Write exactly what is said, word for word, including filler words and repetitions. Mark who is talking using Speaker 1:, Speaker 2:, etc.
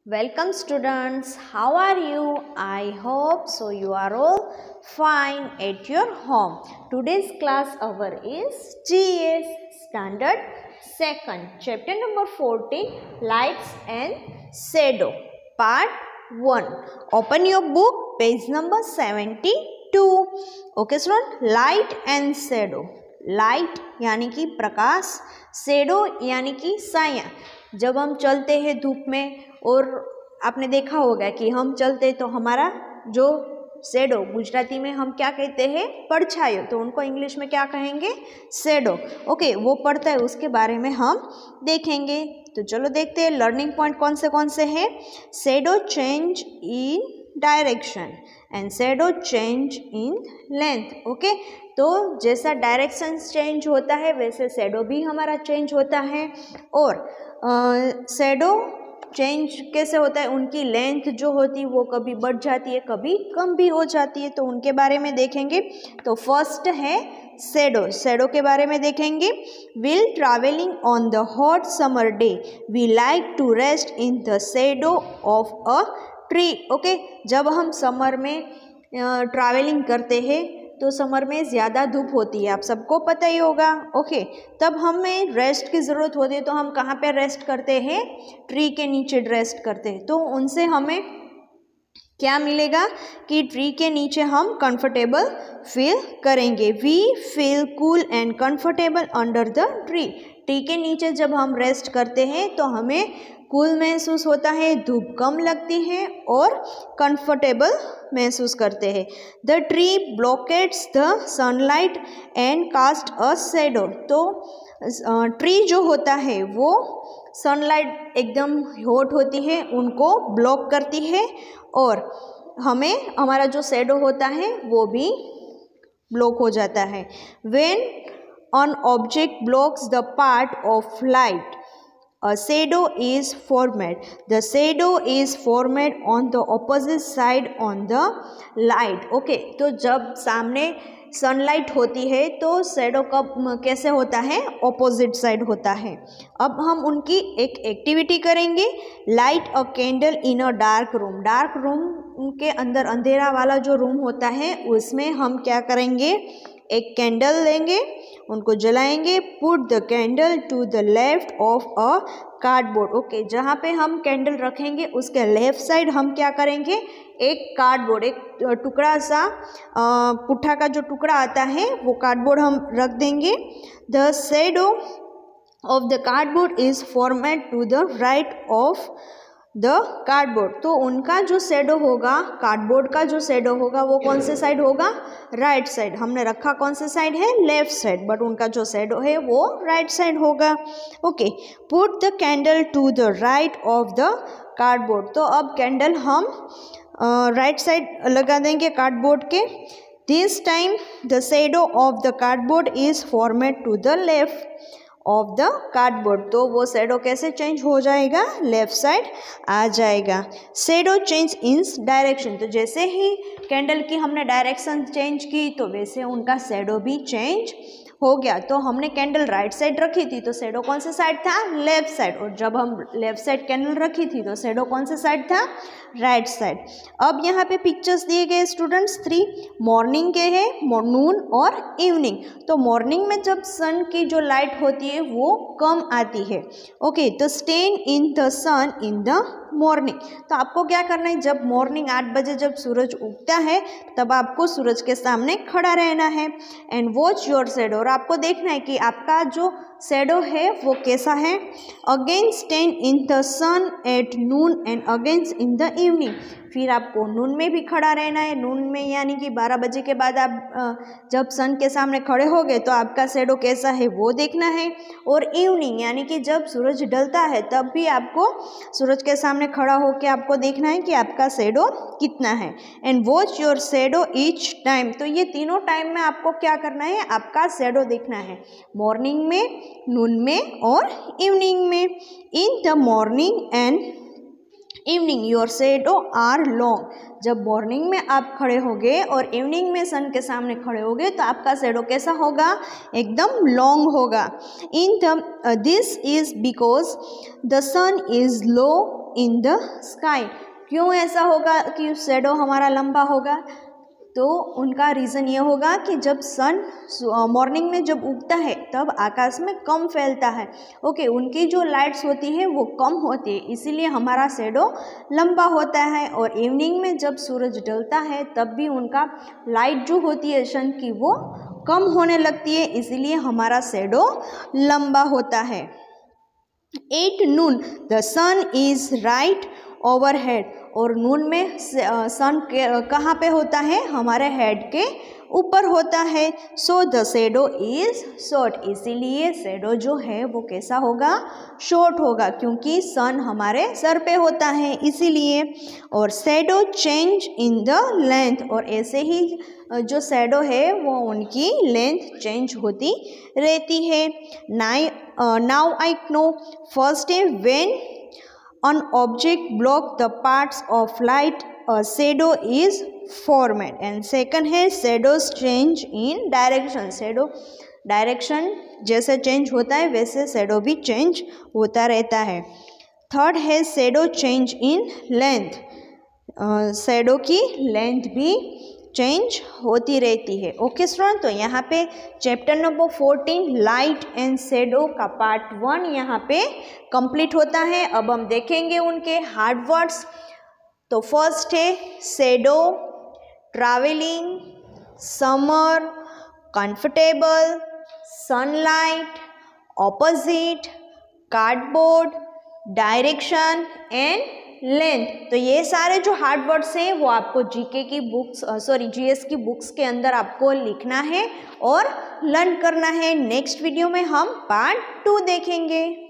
Speaker 1: Welcome students, how are you? I hope so you are all fine at your home. Today's class hour is G S Standard second, chapter number fourteen, Lights and Shadow, part one. Open your book, page number seventy-two. Okay student, Light and Shadow. Light यानी कि प्रकाश, shadow यानी कि साया। जब हम चलते हैं धूप में और आपने देखा होगा कि हम चलते तो हमारा जो शेडो, गुजराती में हम क्या कहते हैं, परछाई, तो उनको इंग्लिश में क्या कहेंगे, शेडो। ओके, वो पड़ता है, उसके बारे में हम देखेंगे। तो चलो देखते हैं लर्निंग पॉइंट कौन से कौन से हैं। Shadow change in direction and shadow change in length. Okay, तो जैसा डायरेक्शन चेंज होता है वैसे शेडो भी हमारा चेंज होता है। और शेडो चेंज कैसे होता है, उनकी लेंथ जो होती है वो कभी बढ़ जाती है, कभी कम भी हो जाती है, तो उनके बारे में देखेंगे। तो फर्स्ट है शेडो। शेडो के बारे में देखेंगे। Will travelling on the hot summer day we like to rest in the shadow of a tree. Okay, जब हम समर में ट्रैवलिंग करते हैं तो समर में ज़्यादा धूप होती है, आप सबको पता ही होगा। ओके, तब हमें रेस्ट की ज़रूरत होती है, तो हम कहाँ पे रेस्ट करते हैं, ट्री के नीचे रेस्ट करते हैं। तो उनसे हमें क्या मिलेगा कि ट्री के नीचे हम कंफर्टेबल फील करेंगे। We feel cool and comfortable under the tree. Tree के नीचे जब हम रेस्ट करते हैं तो हमें कूल महसूस होता है, धूप कम लगती है और कंफर्टेबल महसूस करते हैं। The tree blocks the sunlight and cast a shadow. तो ट्री जो होता है वो सनलाइट एकदम हॉट होती है, उनको ब्लॉक करती है और हमें हमारा जो शेडो होता है वो भी ब्लॉक हो जाता है। When an object blocks the part of light, a shadow is formed. The shadow is formed on the opposite side on the light. Okay, तो जब सामने सनलाइट होती है तो शेडो कब कैसे होता है, ऑपोजिट साइड होता है। अब हम उनकी एक एक्टिविटी करेंगे। Light a candle in a dark room. Dark room के अंदर अंधेरा वाला जो रूम होता है उसमें हम क्या करेंगे, एक कैंडल लेंगे, उनको जलाएंगे। Put the candle to the left of a cardboard. Okay, जहाँ पे हम कैंडल रखेंगे उसके लेफ्ट साइड हम क्या करेंगे, एक कार्डबोर्ड, एक टुकड़ा सा पुट्ठा का जो टुकड़ा आता है वो कार्डबोर्ड हम रख देंगे। The shadow of the cardboard is formed to the right of the cardboard. तो उनका जो शेडो होगा, कार्डबोर्ड का जो शेडो होगा वो कौन से साइड होगा, राइट साइड। हमने रखा कौन से साइड है, लेफ्ट साइड, बट उनका जो शेडो है वो राइट साइड होगा। Okay, put the candle to the right of the cardboard. तो अब कैंडल हम राइट साइड लगा देंगे कार्डबोर्ड के। This time the shadow of the cardboard is formed to the left of the cardboard. तो वो shadow कैसे चेंज हो जाएगा, लेफ्ट साइड आ जाएगा। Shadow change in direction. तो जैसे ही कैंडल की हमने डायरेक्शन चेंज की तो वैसे उनका शेडो भी चेंज हो गया। तो हमने कैंडल राइट साइड रखी थी तो शेडो कौन से साइड था, लेफ्ट साइड। और जब हम लेफ्ट साइड कैंडल रखी थी तो शेडो कौन से साइड था, राइट साइड। अब यहाँ पे पिक्चर्स दिए गए स्टूडेंट्स, थ्री मॉर्निंग के हैं, नून और इवनिंग। तो मॉर्निंग में जब सन की जो लाइट होती है वो कम आती है। ओके, तो stand in the sun in the morning. तो आपको क्या करना है, जब मॉर्निंग आठ बजे जब सूरज उगता है तब आपको सूरज के सामने खड़ा रहना है। And watch your shadow. और आपको देखना है कि आपका जो शेडो है वो कैसा है। Again stand in the sun at noon and against in the evening. फिर आपको नून में भी खड़ा रहना है। नून में यानी कि बारह बजे के बाद आप जब सन के सामने खड़े हो गए तो आपका शेडो कैसा है वो देखना है। और इवनिंग यानी कि जब सूरज ढलता है तब भी आपको सूरज के सामने खड़ा होकर आपको देखना है कि आपका शेडो कितना है। And watch your shadow each time. तो ये तीनों टाइम में आपको क्या करना है, आपका शेडो देखना है, मॉर्निंग में, नून में और इवनिंग में। In the morning and evening your shadow are long. जब मॉर्निंग में आप खड़े होगे और इवनिंग में सन के सामने खड़े होगे तो आपका शेडो कैसा होगा, एकदम लॉन्ग होगा। In the this is because the sun is low in the sky. क्यों ऐसा होगा कि शैडो हमारा लंबा होगा? तो उनका रीज़न ये होगा कि जब सन मॉर्निंग में जब उगता है तब आकाश में कम फैलता है। ओके, उनकी जो लाइट्स होती है वो कम होती है, इसीलिए हमारा शैडो लंबा होता है। और इवनिंग में जब सूरज ढलता है तब भी उनका लाइट जो होती है सन की वो कम होने लगती है, इसीलिए हमारा शैडो लंबा होता है। At noon the sun is right overhead. और नून में सन कहाँ पे होता है? हमारे हेड के ऊपर होता है। So the shadow is short. इसीलिए शैडो जो है वो कैसा होगा? शॉर्ट होगा, क्योंकि सन हमारे सर पे होता है इसीलिए। और shadow change in the length. और ऐसे ही जो शैडो है वो उनकी लेंथ चेंज होती रहती है। नाइ नाउ आई नो फर्स्ट है when an object block the parts of light, a shadow is formed. And second है shadows change in direction. shadow direction जैसे चेंज होता है वैसे शैडो भी चेंज होता रहता है। थर्ड है shadow change in length. Shadow की लेंथ भी चेंज होती रहती है। ओके स्टूडेंट, तो यहाँ पे chapter number fourteen light and shadow का पार्ट वन यहाँ पे कंप्लीट होता है। अब हम देखेंगे उनके हार्ड वर्ड्स। तो फर्स्ट है shadow, travelling, summer, comfortable, sunlight, opposite, cardboard, direction and length. तो ये सारे जो हार्ड वर्ड्स हैं वो आपको जीके की बुक्स सॉरी जीएस की बुक्स के अंदर आपको लिखना है और लर्न करना है। नेक्स्ट वीडियो में हम पार्ट टू देखेंगे।